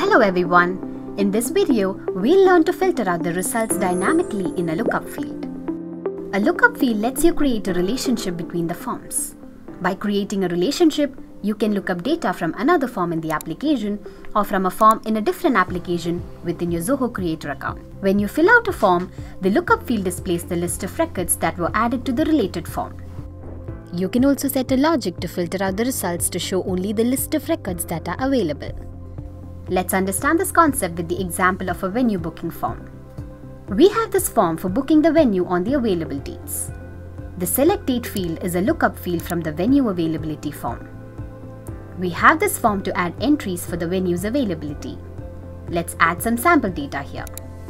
Hello everyone! In this video, we'll learn to filter out the results dynamically in a lookup field. A lookup field lets you create a relationship between the forms. By creating a relationship, you can look up data from another form in the application or from a form in a different application within your Zoho Creator account. When you fill out a form, the lookup field displays the list of records that were added to the related form. You can also set a logic to filter out the results to show only the list of records that are available. Let's understand this concept with the example of a venue booking form. We have this form for booking the venue on the available dates. The select date field is a lookup field from the venue availability form. We have this form to add entries for the venue's availability. Let's add some sample data here.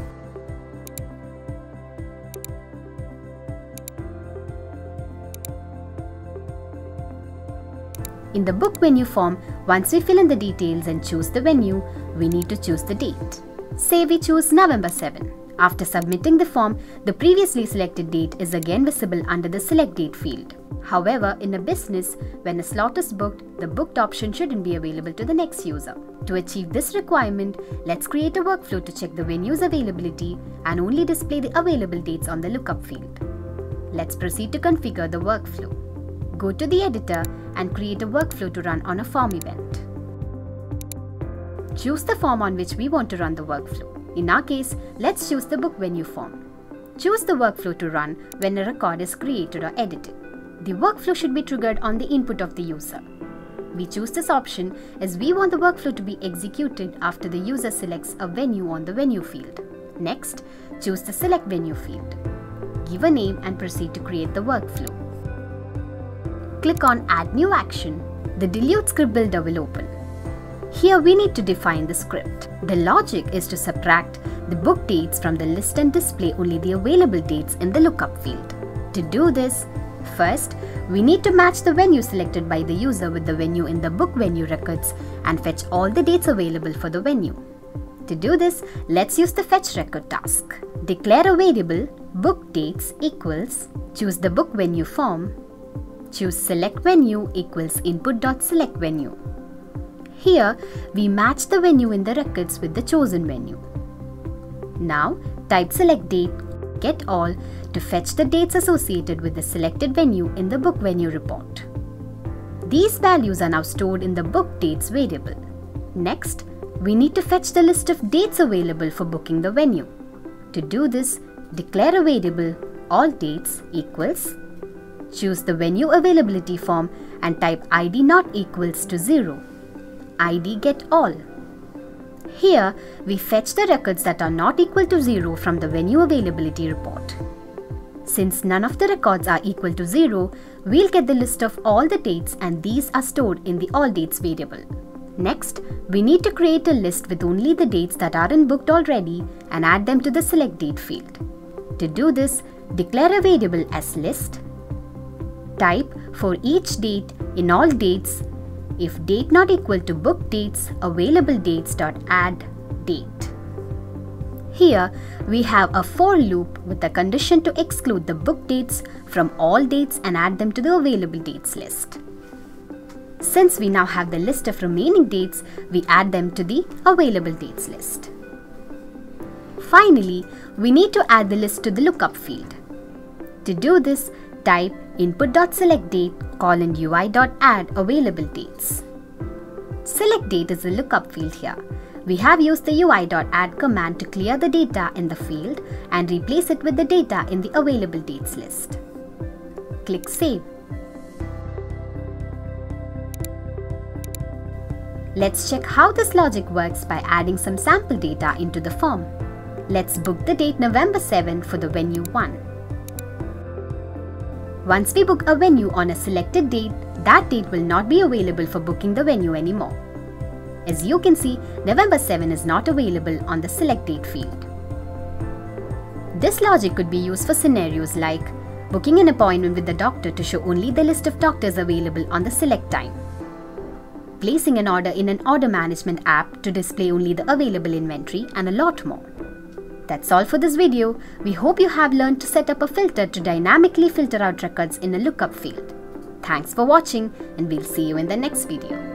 In the book venue form, once we fill in the details and choose the venue, we need to choose the date. Say we choose November 7. After submitting the form, the previously selected date is again visible under the select date field. However, in a business, when a slot is booked, the booked option shouldn't be available to the next user. To achieve this requirement, let's create a workflow to check the venue's availability and only display the available dates on the lookup field. Let's proceed to configure the workflow. Go to the editor and create a workflow to run on a form event. Choose the form on which we want to run the workflow. In our case, let's choose the book venue form. Choose the workflow to run when a record is created or edited. The workflow should be triggered on the input of the user. We choose this option as we want the workflow to be executed after the user selects a venue on the venue field. Next, choose the select venue field. Give a name and proceed to create the workflow. Click on Add New Action. The Dilute Script Builder will open. Here we need to define the script. The logic is to subtract the book dates from the list and display only the available dates in the lookup field. To do this, first, we need to match the venue selected by the user with the venue in the book venue records and fetch all the dates available for the venue. To do this, let's use the fetch record task. Declare a variable book dates equals, choose the book venue form, choose select venue equals input.selectVenue. Here, we match the venue in the records with the chosen venue. Now, type select date, get all to fetch the dates associated with the selected venue in the book venue report. These values are now stored in the book dates variable. Next, we need to fetch the list of dates available for booking the venue. To do this, declare a variable all dates equals, choose the venue availability form and type id not equals to 0. id get all. Here, we fetch the records that are not equal to 0 from the venue availability report. Since none of the records are equal to 0, we'll get the list of all the dates and these are stored in the all dates variable. Next, we need to create a list with only the dates that aren't booked already and add them to the select date field. To do this, declare a variable as list. Type for each date in all dates, if date not equal to book dates, available dates.add date. Here, we have a for loop with the condition to exclude the book dates from all dates and add them to the available dates list. Since we now have the list of remaining dates, we add them to the available dates list. Finally, we need to add the list to the lookup field. To do this, type input.selectDate :UI.add available dates. Select date is a lookup field here. We have used the UI.add command to clear the data in the field and replace it with the data in the available dates list. Click Save. Let's check how this logic works by adding some sample data into the form. Let's book the date November 7 for the venue 1. Once we book a venue on a selected date, that date will not be available for booking the venue anymore. As you can see, November 7 is not available on the select date field. This logic could be used for scenarios like booking an appointment with the doctor to show only the list of doctors available on the select time, placing an order in an order management app to display only the available inventory, and a lot more. That's all for this video. We hope you have learned to set up a filter to dynamically filter out records in a lookup field. Thanks for watching and we'll see you in the next video.